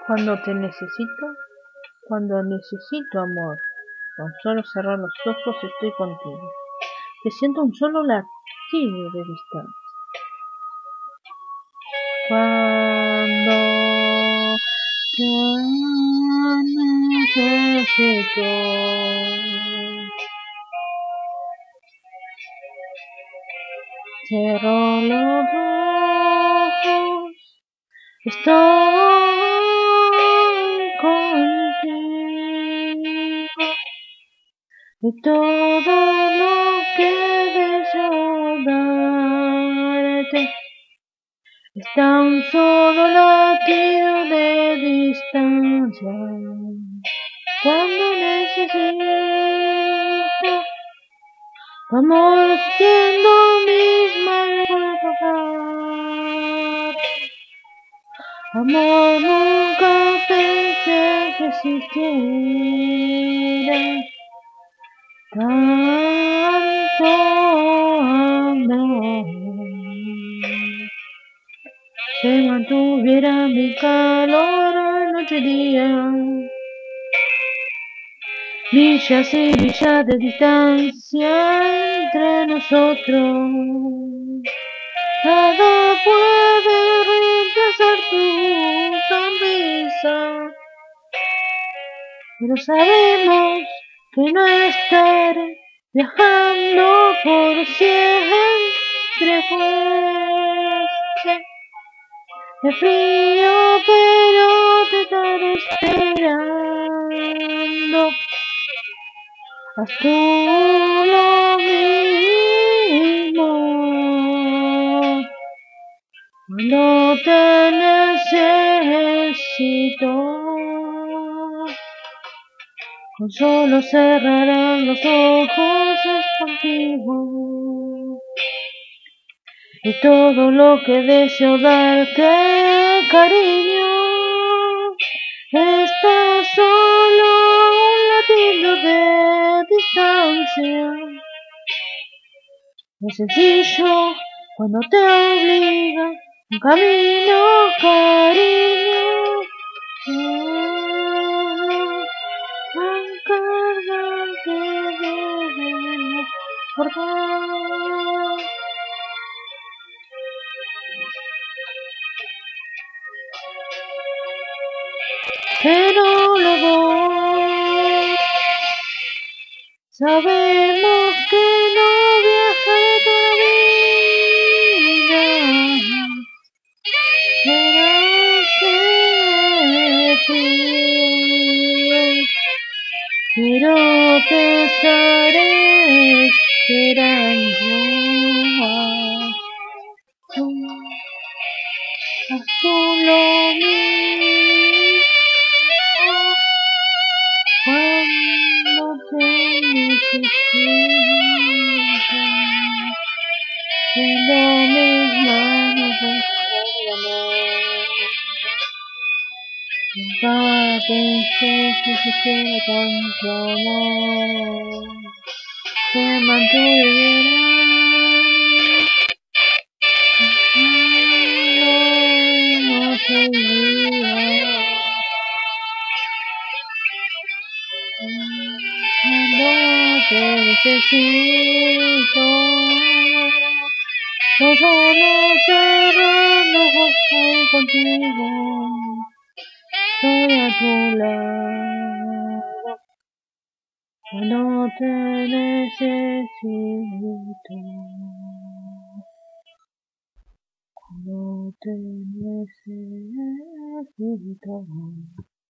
Cuando te necesito, cuando necesito amor, con solo cerrar los ojos estoy contigo. Te siento un solo latido de distancia. Cuando te necesito, cierro los ojos, estoy contigo. Y todo lo que deseo darte está a un solo latido de distancia. Cuando necesito tu amor, siendo mis manos para tocar. Amor, nunca pensé que existiera tanto amor que mantuviera mi calor noche y día. Millas y millas de distancia entre nosotros. Nada puede reemplazar tu sonrisa, pero sabemos que no estar viajando por siempre fuese de frío, pero te estaré esperando. Haz tú lo mismo cuando te necesito. Con solo cerrar los ojos es contigo. Y todo lo que deseo darte, cariño, está solo un latido de distancia. Es sencillo cuando te obliga un camino, cariño. Encargarte de recordar. Pero lo doy. Sabemos que no viajaré toda la vida, será frío, pero te estaré esperando. Haz tú lo mismo cuando te necesito, siendo mis manos el amor. Nunca pensé que existiera tanto amor que mantuviera noche y día. Cuando te necesito, no solo cerrar los ojos contigo, estoy a tu lado. Cuando te necesito, cuando te necesito.